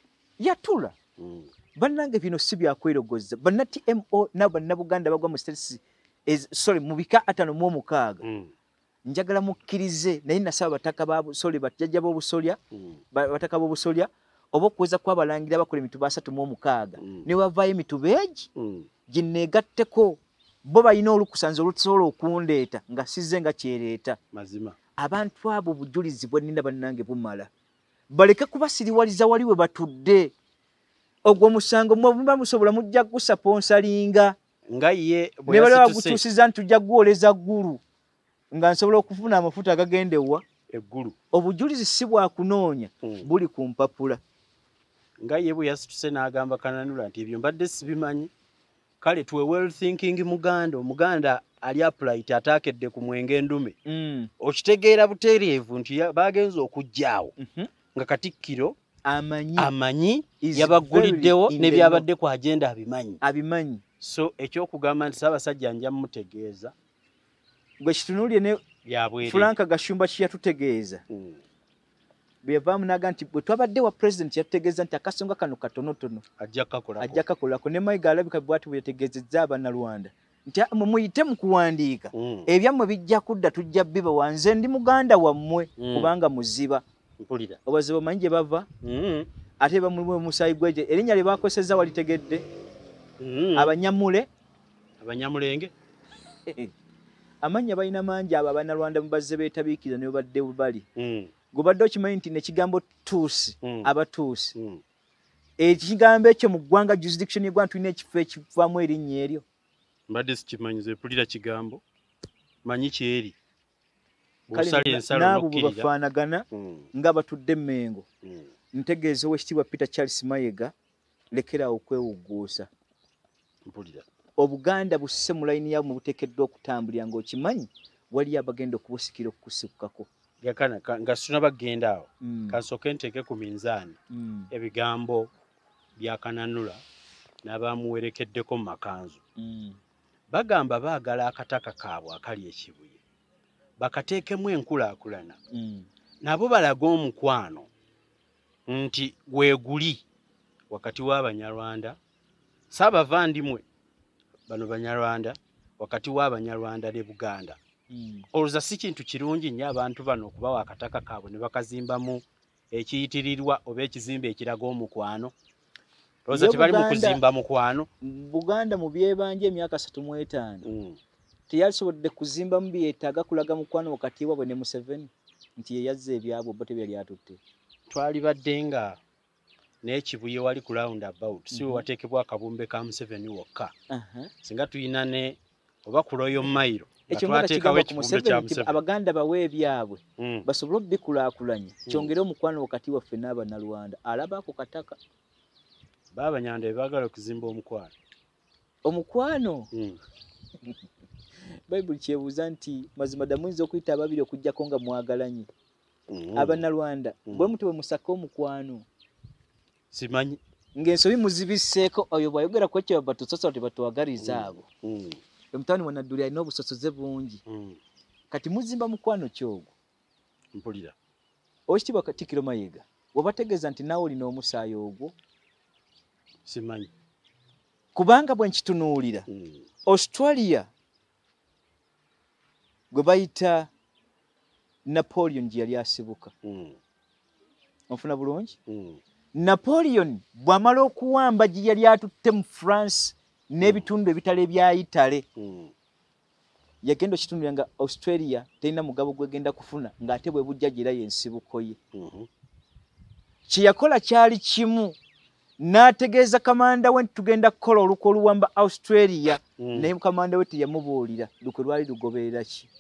yatula mm. bannange bino si byakwerogoza banna T M O n'Abannabuganda bagwa mu states sorry mu bika ataano mu omukaaga mm. njagala mukkirize naye nasaba bataka ba sorry bajjajja b'obusolya mm. bataka b'obusolya oba okuweza kwabalangira bakola emituba asatu mu omukaaga mm. ne wavaayo emituba egi mm. ginneegatteko bo balina olukusanza olusobola okundeeta nga sizze nga kyereeta mazima abantu abo obujulizi bwennina bannange bumala baleke kubasiriwaliza wali we batudde ogwo musango muba musobola mujja gusaponsalinga nga ye ne bali bagutuusiza nti tujja gwoleza ggulu nga nsobola okufuna amafuta agagendewa eggulu obujulizi si bwakunoonya mm. buli ku mpapula nga ye bwe yasituse n'agamba Kananula nti ebyo mbadde sibimanyi kale tuwe well thinking Muganda Omuganda ali upright ataakedde ku mwenge endume mm. okitegeera buteereevu nti bagenza okujjaawo mm -hmm. nga Katikkiro amanyi amanyi yabaguliddewo ne byabadde ku agenda abimanyi abimanyi so ekyokugamba nti Ssaabasajja nja mutegeeza gwe kitunuulye ne Franka Gashumba kye yatutegeeza mm. bwevaamu naga nti bwe twabadde wa president yategeeza nti akasonga kano katonotono ajja kakolako ajja kakolako ne Mayiga alabika bwati bweyategeezezza Abannalwanda nti muyite mu kuwandiika mm. ebyammwe bijja kudda tujja biba wanze ndi muganda wammwe mm. kubanga muziba mpulira obaziba omanyi gye bava mm. ate bamulimu musaayi gweje erinnya lye bakozesezza walitegedde mm. abanyamule abanyamulenge amanya balina mangi abo Abannalwanda mubazze beetabiikira ne badde bali mm. gubadde okimanyi nti nekigambo tuusi mm. abatuusi mm. ekigambo ekyo mu ggwanga jurisdiction y'eggwanga tulina ekifo ekivaamu erinnya eryo mbadde sikimanyize mpulira kigambo manyi kyeri naabo bwe bafaanagana mm. nga batudde Mmengo mm. ntegeeza Oweekitiibwa Peter Charles Mayiga lekera okwewugguusa mpulira Obuganda busse mu layini yaabwe buteekeddwa okutambulira ng'okimanyi waliyo abagenda okubusikira okukusikkako Jakana nga tunabagenda awo mm. kansooke nteeke ku minzaani mm. ebigambo bya Kananula n'abamuwerekeddeko mu makanzu mm. bagamba baagala akataka kaabwe akali ekibuye bakateekemu enkulaakulana mm. nabo balaga omukwano nti weeguli wakati w'Abanyarwanda saabavandimwe bano Banyarwanda wakati w'Abanyarwanda ne Buganda mm. olwoza si kintu kirungi nnyo abantu bano okubawa akataka kaabwe ne bakazimbamu ekiyitirirwa oba ekizimbe ekiraga omukwano olwoza tebali mu kuzimba mukwano Buganda mu byebanja emyaka asatu mu etaano mm. teyasobodde kuzimba mu byetaaga kulaga mukwano wakati waabwe ne Museveni nti ye yazza ebyabwe bo tebyali atutte twali badde nga n'ekibuye wali ku round about si mm -hmm. wateekebwa akabumbe ka Museveni wokka uh -huh. singa tulina ne oba ku Royal Mailo twateekawo ekibumbe kya Museveni Abaganda bawe ebyabwe mm. basobole okubikulaakulanya mm. kyongere omukwano wakati waffe n'Abannalwanda alaba ako kataka b'Abanyarwanda baagala okuzimba omukwano omukwano mm. Bayibuli kyebuuza nti mazima ddala muyinza okuyita ababiri okuggyako nga mwagalanye mm. Abannalwanda mm. bwe muti bwe musaka omukwano simanyi ng'ensobi muzibisseeko oyo bw'ayogera ku ekyo batusosola tebatwagaliza abo mm. omutawuni Wannadduli alina obusosoze bungi mm. kati muzimba mukwano kyogwo mpulira Oweekitiibwa Katikkiro Mayiga bw'obategeeza nti naawe olina omusaayi ogwo simanyi kubanga bwe nkitunuulira mm. Australia gwe bayita Napoleon gye yali asibuka mm. onfuna bulungi mm. Napoleon bw'amala okuwamba gye yali atutte mu France n'ebitundu ebitale bya Itale mm. yagenda okitundira nga Australia terina mugabo gwegenda kufuna ng'ate bwe bujja gyera yensibuko ye mm -hmm. kye yakola kyali kimu n'ategeeza kamanda we nti tugenda kukola olukwe oluwamba Australia mm. naye kamanda we teyamubuulira lukwe lwali lugoberera ki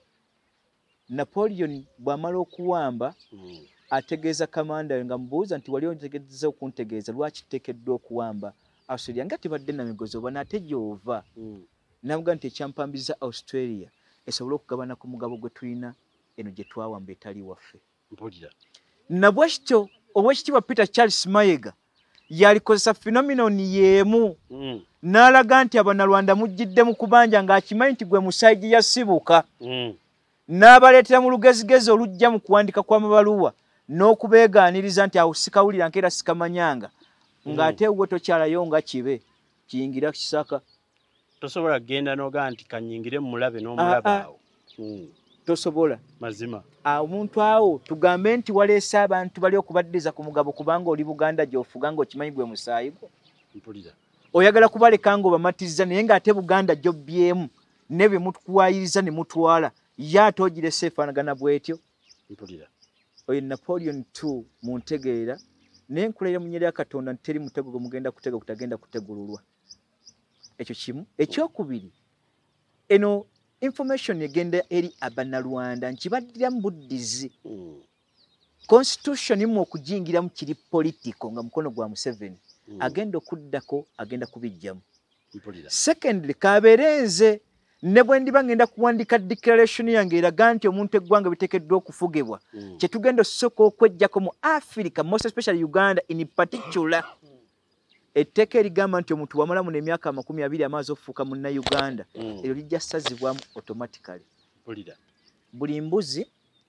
Napoleon bw'amala okuwamba mm. ategeeza kamanda we nga mubuuza nti wali ontegeeza okuntegeeza lwaki tuteekeddwa okuwamba Australia nga tebadde na migozi oba nate gy'ova mm. namuga nti ekyampambiza Australia esobole okugabana ku mugabo gwe tulina eno gye twawamba etali waffe mpulira nabwe kityo Oweekitiibwa Peter Charles Mayiga yalikozesa phenomenon yeemu mm. n'alaga nti Abannalwanda mujjidde mu kubanja ng'akimanyi nti gwe musaayi gye yasibuka mm. n'abaleetera mu lugezigezi olujja mu kuwandika kw'amabaluwa n'okubeegaaniriza nti awo sikawulira nkeera sikamanyanga mm. ng'ate gwe tokyalayo nga kibe kiyingira kisaka tosobola kugenda n'ogaa nti kanyingire mu mulabe n'omulaba awo mm. tosobola mazima omuntu awo tugambe nti waleese abantu bali okubaddiza ku mugabo kubanga oli Buganda gy'ofuga ng'okimanyi gwe musaayi gwo mpulira oyagala kubaleka ng'obamatiriza naye ng'ate Buganda gy'obbyemu ne bye mutukwayiriza ne mutwala ye ate ogirese efaanagana bw'etyo mpulira oyo Napoleon two mu ntegeera naye nkulayira mu nnyeri ya Katonda nti teri mutego gwe mugenda kutega kutagenda kutegululwa ekyo kimu ekyokubiri eno information egenda eri Abannalwanda nkibaddiramu buddizi mm. constitution mu okujingiramu kiri politiko nga mukono gwa Museveni mm. agenda okuddako agenda kubijjamu mpulira secondly kabeerenze ne bwe ndiba ngenda kuwandika declaration yange eraga nti omuntu eggwanga biteekeddwa okufugibwa mm. kye tugenda osooka okweggyako mu Africa most especially Uganda in particular etteeka erigamba nti omuntu wamala mu emyaka amakumi abiri amaze okufuuka munna Uganda mm. eryo lijja ssazibwamu automatically mpulira buli mbuzi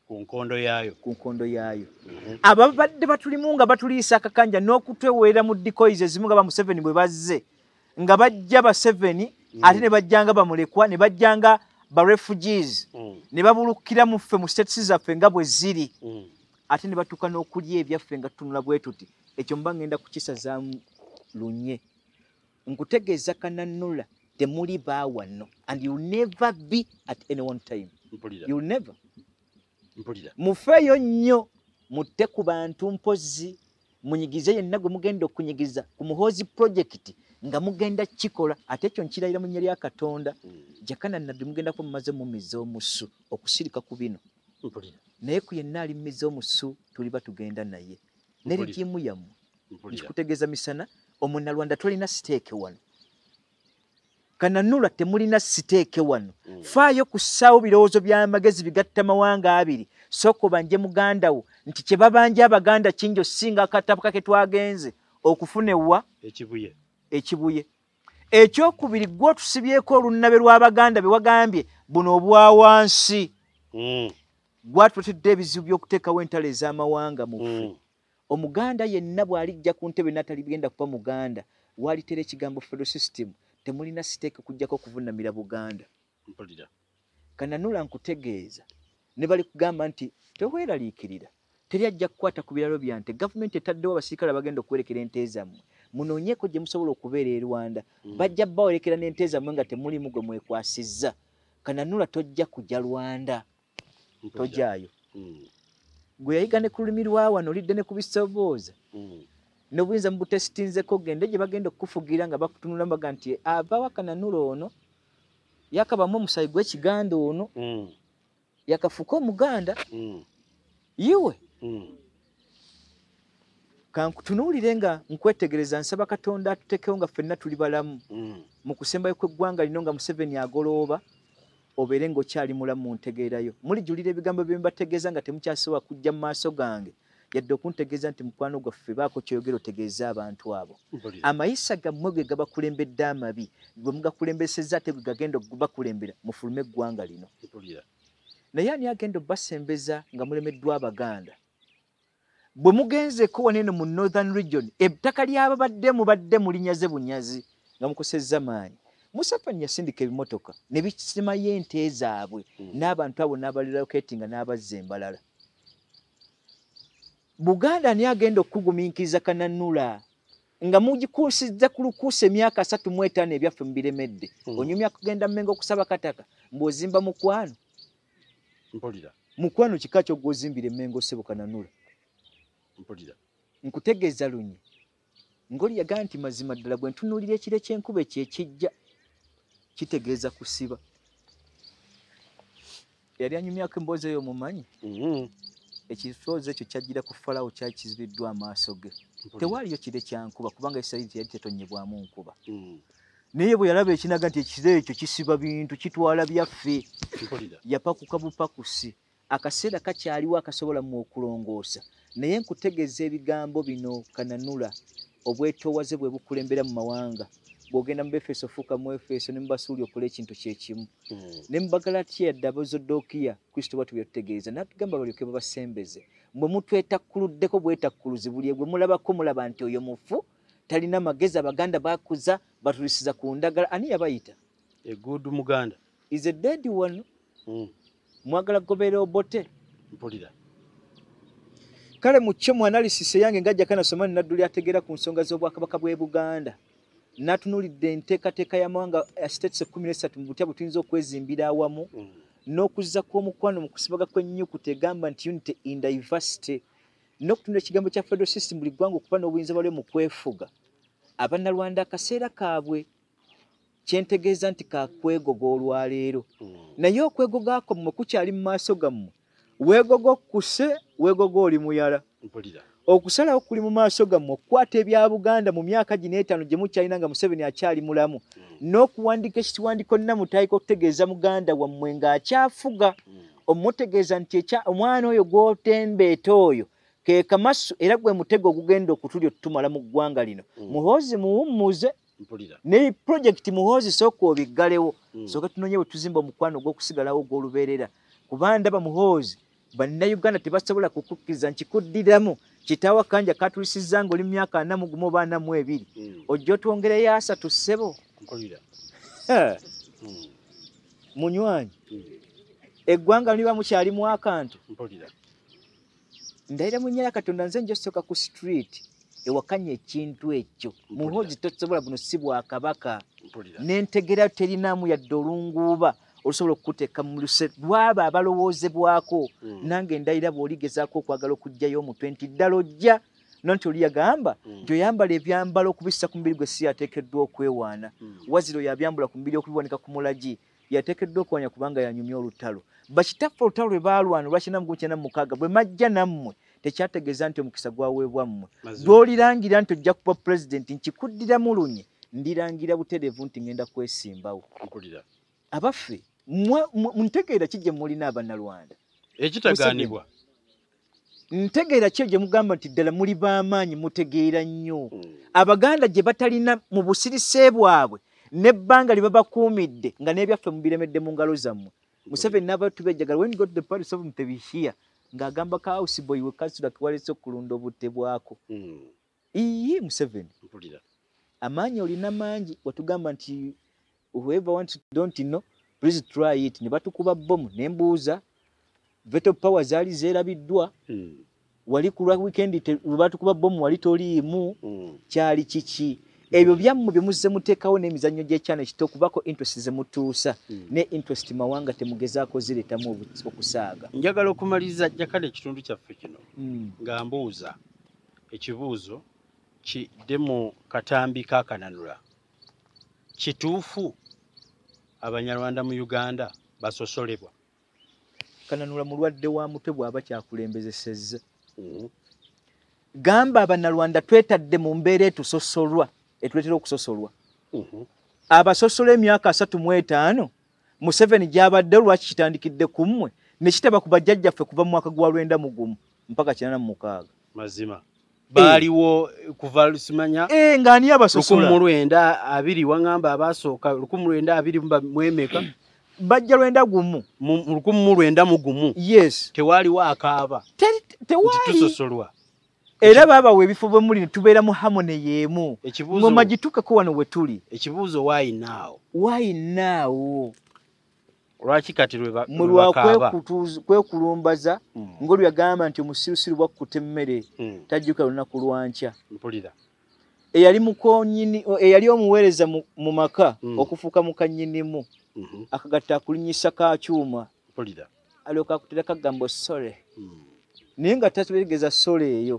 ku nkondo yaayo ku nkondo yaayo ababadde batulimu nga batuliisa akakanja n'okutweweera mu decoys ezimu nga ba Museveni bwe bazze nga bajja ba Museveni ate ne bajjanga bamulekwa ne bajjanga ba refugees ne babulukira mu ffe mu states zaffe nga bwe ziri ate ne batuuka n'okulya ebyaffe nga tutunula bwe tuti ekyo mba ngenda kukisazaamu lunye nkutegeeza kananula temuli baawano and you never be at any one time you never mufeeyo nnyo mutte ku bantu mpozi munyigize yenna gwe mugenda okunyigiza ku muhoozi project nga mugenda kikola ate ekyo nkirayira mu nnya lya Katonda Jakana nabbi mugendako mumaze mumiza omusu okusirika ku bino naye ku yenna alimiza omusu tuli batugenda naye nerigimu yammwe nkikutegeeza misana omunnalwanda tolina siteeke wano kananula temulina siteeke wano mm. faayo kussaawo birowoozo by'amagezi bigatta mawanga abiri sooka obanje muganda wo nti kye babanje abaganda kinjo singa akatapuka ke twagenze okufunewa ekibuye ekibuye ekyokubiri gwe otusibyeko olunnabe lw'abaganda be wagambye buno obwa wansi mm. gwatuletedde ebizibu by'okuteekawo entalo ez'amawanga mu ffe mm. omuganda yenna bw'alijja ku ntebe n'atali bigenda kuba muganda walitera ekigambo federal system temulina siteeke kujjako okuvunamira Buganda kananula nkutegeeza ne bali kugamba nti teweeraliikirira teri ajja kukwata ku biralo byante gavumenti etaddewo abasirikale abagenda okuwerekera ente zammwe munoonyeeko gye musobola okubeera e Rwanda mm. bajja bawerekera n'ente zammwe nga temulimu gwe mwekwasizza kananula tojja kujja Rwanda tojjaayo mm. gwe yayiga ne ku lulimi lwa wano olidde ne ku bisobooza mm. n'obuyinza mu butesitinzeko gende gye bagenda okufugira nga bakutunula mbaga nti ava Kananula ono yakabamu omusayi gw'ekiganda ono mm. yakafuka omuganda mm. yiwe mm. kankutunuulire nga nkwetegereza nsaba Katonda atutekewo nga ffenna tuli balamu mm. mu kusembayo kw'eggwanga lino nga Museveni agolooba obeere ng'okyali mulamu mu ntegeerayo mulijulira ebigambo bye mbategeeza nga temukyasobola kujja mu maaso gange yadde okuntegeeza nti mukwano gwaffe baako kyeyogera otegeeza abantu abo amayisa gammwe ge gabakulembedde amabi gwe mugakulembesezza ate gwe gagenda okubakulembera mufulume eggwanga lino naye ani agenda obbasembeza nga mulemeddwa Abaganda bwe mugenzeko waneeno mu Northern Region ettaka ly'ababadde mubadde mulinyaze bunyazi nga mukosezza maanyi Museveni yasindika ebimotoka ne bisimayo ente zaabwe n'abantu abo n'abalilocatinga n'abazza embalala Buganda ni agenda okugumiikiriza Kananula nga mugikuusizza ku lukuusa emyaka asatu mu etaano ebyaffe mubiremedde mm. onyumya kugenda Mmengo okusaba kataka mbw'ozimba mukwano mpulira mukwano kika kyo gw'ozimbira Mmengo ssebo Kananula mpulira nkutegeeza lunye ngoli yagaa nti mazima ddala bwe ntunuulira ekire ky'enkuba ekyekijja kitegeeza kusiba yali anyumyako emboozi eyo mumanyi mm -hmm. ekifoozi ekyo kyajjira ku Falawo kyakizibiddwa amaaso ge tewaliyo kire kyankuba kubanga Isirayiri yali tetonyebwamu nkuba mm. naye bwe yalaba ekinaga nti ekire ekyo kisiba bintu kitwala byaffe yapakuka bupakusi akaseera kakyaliwo akasobola mu okulongoosa naye nkutegeeza ebigambo bino Kananula obwetoowaze bwe bukulembera mu mawanga bw'ogenda mu Efeso fuuka mu Efeso ne mubasuuli okola ekintu kyekimu mm. ne mu Bagalatiya yadde abazodookiya Kristo bw'atyo byetutegeeza n'atugamba balyoke babasembeze bwe mutwetakuluddeko bwetakkuluzi buli bwe mulabako mulaba nti oyo mufu talina magezi Abaganda bakuza batulisiza ku ndagala ani yabayita egudu Muganda is a dead one mm. mwagala gobeera obote mpulira kale mu kyo mu analysis yange nga Jakana Somani nadduli ategeera ku nsonga z'Obwakabaka bw'e Buganda n'atunuulidde enteekateeka y'amawanga ya states ekkumi n'essatu mu butya bwe tuyinza okwezimbira awamu mm. n'okuzza kw'omukwano mu kusibaga kw'ennyukuta egamba nti unity in diversity n'okutunula ekigambo kya federal system buli ggwanga okuba n'obuyinza bwalyo mu kwefuga Abannalwanda akaseera kaabwe kyentegeeza nti kakwegoga olwaleero mm. naye okwegoga ako mmwe kukyali mu maaso gammwe weegoga okuse weegoga oli muyala mpulira okusalawo kuli mu maaso gammwe okukwata ebya Buganda mu myaka gino etaano gye mukyalina nga Museveni akyali mulamu mm. n'okuwandiika ekiwandiiko nnamutayika okutegeeza muganda wammwe ng'akyafuga mm. omutegeeza nti omwana oyo gw'otembeeta oyo ke kamasu era gwe mutego ogugenda okutulya otutumala mu ggwanga lino mm. muhoozi muwummuze ne project muhoozi sooka obiggalewo mm. sooka tunonye bwe tuzimba omukwano gw'okusigalawo gw'olubeerera kuba ndaba muhoozi bannayuganda tebasobola kukukkiriza nkikuddiramu kitaawa kanja katulisizza ng'oli myaka ana mu gumu oba ana mu ebiri ojja otwongereyo asatu ssebo munywanyi eggwanga liba mukyalimu akantu ndayira mu nnyaya katonda nze njosooka ku street ewakanya ekintu ekyo muhozi tosobola buno si bwakabaka n'entegera terinaamu yadde olunguuba olusobola okukuteeka mu luse lwaba abalowoozebwako nange ndayira bw'oligezaako okwagala okuggyayo omutwe nti ddala ojja nonti oli yagamba nti oyambala ebyambalo okubissa ku mubiri gwe si yateekeddwa okwewaana wazira oyo abyambula ku mubiri okubiwanika ku mulagi yateekeddwa okwanya kubanga yanyumya olutalo bakitaffe olutalo lwe baalwana olwakina mu kyenda mu mukaaga bwe majja nammwe tekyategeeza nti omukisa gwaweebwa mmwe lw'olirangira nti ojja kuba pulezidenti nkikuddira mulunye ndirangira butereevu nti ngenda kwesimbawo abaffe muntegeera ki gye mulina abannalwanda ekitagaanibwa ntegeera ki gye mugamba nti ddala muli b'amaanyi mutegeera nnyo abaganda gye batalina mu busirise bwabwe n'ebbanga lye babakuumidde nga n'ebyaffe mubiremedde mu ngalo zammwe Museveni n'aba tubejjagala when you go to the party of Mtebishia ng'agamba ka house boy we kansula kiwalese okulunda obute bwako iyi Museveni amaanyi olina mangi watugamba nti whoever wants don't know please try it ne batukuba bomu nembuuza veto power zaali zeerabiddwa wali ku weekend batukuba bomu wali toliimu kyali kiki ebyo byammwe bye muzze muteekawo n'emizannyo gy'ekyana ekito okubako interest ze mutuusa ne interest mawanga temugezaako zireetamu okusaaga njagala okumaliriza Jakana ekitundu kyaffe kino nga mbuuza ekibuuzo kidde mu katambi k'akananula kituufu abanyarwanda mu Uganda basosolebwa kananula mulwadde wa mutwe bw'aba kyakulembezesezza gamba abannalwanda twetadde mu mbeera etusosolwa etuletera okusosolwa abasosola emyaka asatu mu etaano Museveni gy'abadde lwaki kitandikidde ku mmwe ne kitaba ku bajjajjaffe kuva mu mwaka gwa lwenda mu gumu mpaka kinaana mu mukaaga mazima baaliwo kuva simanya eh ngani abasosola lukumi mu lwenda abiri wangamba abasooka lukumi mu lwenda abiri mwemeka bajja lwenda gumu lukumi mu lwenda mu gumu yes tewaaliwo akaaba tewaali tusosolwa era baba we bifo bwe muli tubeera mu harmony yeemu ngoma gitukako wano we tuli ekibuuzo why now why now lwaki kati lwe bakaba kwekulumbaza ng'olu yagamba nti omusirusiru bwakkuta emmere tajjuka lunaku lwankya mpulira eyali mukonyini eyali omuweereza mu maka okufuuka mukannyinimu akagatta akulinyisa ka kyuma mpulira alyoka akutera kagamba sole naye nga tategeeza sole eyo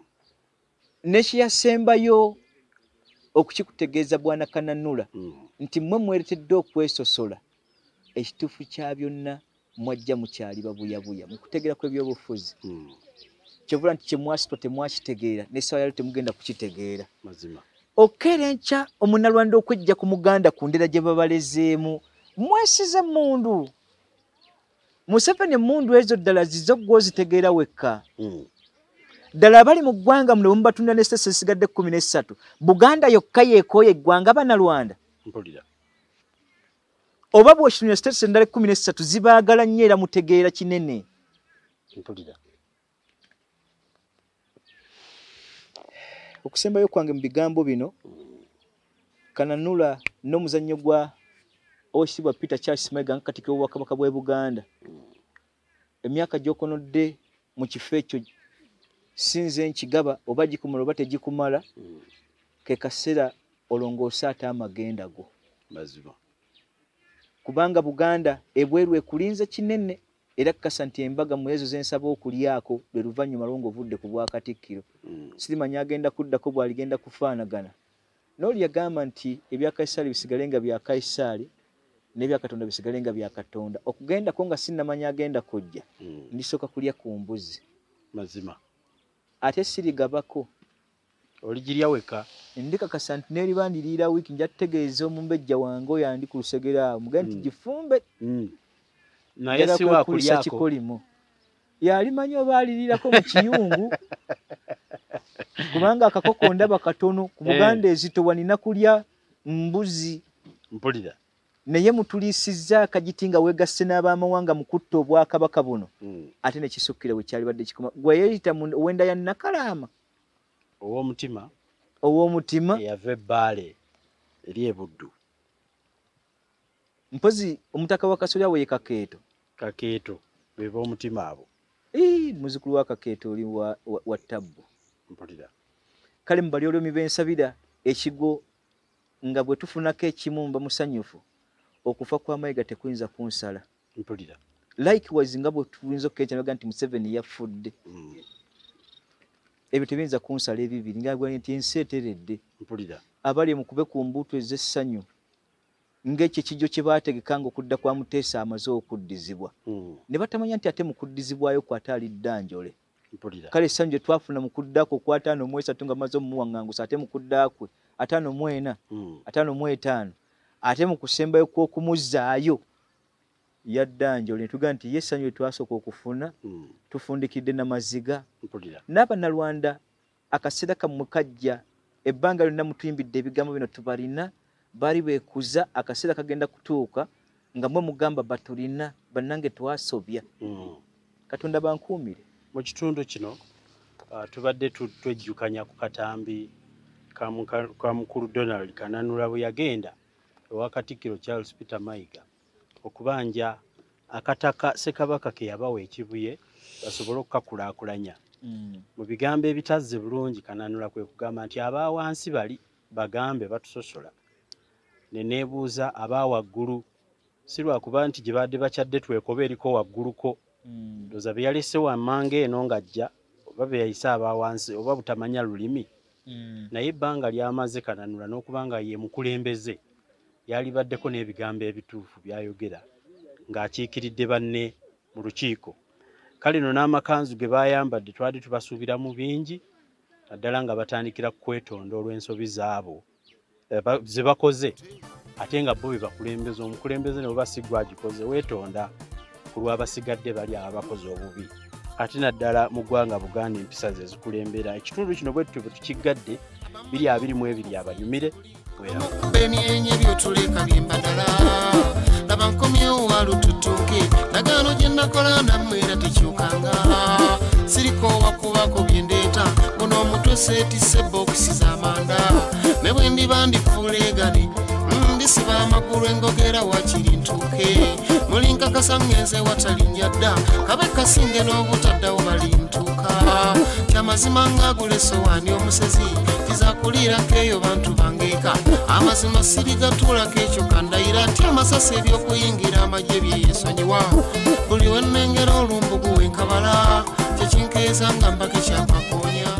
nekiyasembayo okukikutegeeza bwana Kananula nti mmwe mweretedde okwesosola ekituufu kya byonna mwajja mukyaliba buyabuya mukutegeera kw'ebyobufuzi kyovula nti kyemwasitwa temwakitegeera n'essaawa yalo temugenda kukitegeera okeera enkya omunnalwanda okwejja ku muganda ku ndera gye babalezeemu mwesize mundu Museveni emundu ezo ddala zizo gw'ozitegeera wekka ddala abali mu ggwanga muno mubatunda ne sitesi esigadde kkumi n'essatu Buganda yokka yeekooya eggwanga bannalwanda oba bw'okitunira sitesi endala kkumi n'essatu zibaagala nnyo era mutegeera kinene okusembayo kwange mu bigambo bino Kananula n'omuzannyo gwa Oweekitiibwa Peter Charles Mayiga nga Katikkiro w'Obwakabaka bw'e Buganda emyaka gy'okonodde mu kifo ekyo sinze nkigaba oba gikumala oba tegikumala ke kaseera olongoose ate amagenda go kubanga Buganda ebweru ekulinze kinene era kukasa nti embaga mu ezo zensaba okulyako lwe luvannyuma lwongo ovudde ku Bwakatikkiro sirimanya agenda kuddako bw'aligenda kufaanagana n'oli yagamba nti ebya Kaisaali bisigale nga bya Kaisaali n'ebya Katonda bisigale nga bya Katonda okugendako nga sinnamanya agenda kujja ndisooka kulya ku mbuzi mazima ate sirigabako oligirya weka ndikakasa nti n'eriba ndiriira wiiki nja tutegeeza omumbejja wange oyo andi ku lusegere awo mugende nti gifumbe naye si waakulyako kikolimo yalimanyi oba aliriirako mu kiyungu kubanga akakoko ndaba katono ku Buganda ezito wanina kulya mbuzi mpulira naye mutuliisizza akagiti nga weegasse n'abamawanga mu kutta obwakabaka buno ate ne kisukkire we kyalibadde kikoma gwe yeeyita wenda ya Nakalaama ow'omutima ow'omutima eyava ebbaale eri e Buddu mpozi omutaka wa Kasolya we ye Kakeeto Kakeeto be b'omutima abo ii muzukulu wa Kakeeto oli wa, wa, wa Ttabbo mpulira kale mu balyomi bensabira ekigo nga bwe tufunako ekimu mba musanyufu okufa kwa Mayiga tekuyinza kunsala mpulira likewise nga bwe tuyinza okukeekyanaga nti Museveni yafudde mm. ebyo tebiyinza kunsala ebibiri nga bwe nti ensi eteredde mpulira abali mukube ku mbuto ez'essanyu ng'ekyo ekijjo kye baategekanga okudda kwa Muteesa amaze okuddizibwa mm. ne batamanya nti ate mu kuddizibwayo kwate ali ddanjole mpulira kale essanyu gye twafuna mu kuddako okwa ataano mu esatu nga maze omuwaŋŋangusa ate mu kuddakwe ataano mu ena mm. ataano mu etaano ate mu kusembayo kw'okumuzzaayo yaddanjole ne tugaa nti ye essanyu lye twasooka okufuna mm. tufundikidde n'amaziga n'Abannalwanda akaseera kammwe kajja ebbanga lyonna mutuyimbidde ebigambo bino tubalina baali beekuza akaseera kagenda kutuuka nga mwe mugamba batulina bannange twasobya mm. Katonda bankuumire mu kitundu kino uh, tubadde twejjukanya ku katambi ka mukulu Donald Kananula bwe yagenda ewa Katikkiro Charles Peter Mayiga okubanja akataka Ssekabaka ke yabawa ekibuye basobole okukakulaakulanya mm. mu bigambo ebitazze bulungi Kananula kwe kugamba nti abaawansi bali bagambe batusosola ne neebuuza abaawaggulu si lwakuba nti gye badde bakyadde twekoba eriko wagguluko ndoza bye yalese wammange eno ng'ajja oba bye yayise abaawansi oba butamanya lulimi mm. naye ebbanga lyamaze Kananula n'okuba nga ye mukulembeze yalibaddeko n'ebigambo ebituufu byayogera ng'akiikiridde banne mu lukiiko kale no n'amakanzu ge baayambadde twali tubasuubiramu bingi naddala nga batandikira ku kwetonda olw'ensobi zaabo ze bakoze ate nga bo be bakulembeze omukulembeze ne bwe basigwa agikoze weetonda ku lw'abasigadde bali abakoze obubi ate naddala mu ggwanga Buganda empisa ze zikulembera ekitundu kino bwe tutyo bwe tukigadde biri abiri mu ebiri abanyumire benyenye byotuleka byembadala laba nkomyewo walututuuke ndagaano gye nakola nammwe era tekyukanga siriko wakubako byendeeta ono omutwe seetisse bokisi z'amanda ne bwe ndiba ndifuuleegane ndisiba amagulu engogera wakiri ntuuke mulinkakasa ngenze watalinnya dda kabe kasinge n'obutaddawo balintuuka kyamazima ng'agula essowaani omusezi tizakuliirako eyo bantu bangeeka amazima sirigatuulako ekyo kandayira nti amasasi eby'okuyingira amagye byeyesonyiwa buli we nnengera olumbugu w'enkabala kyekinkeeza nga mbake kyamakoonya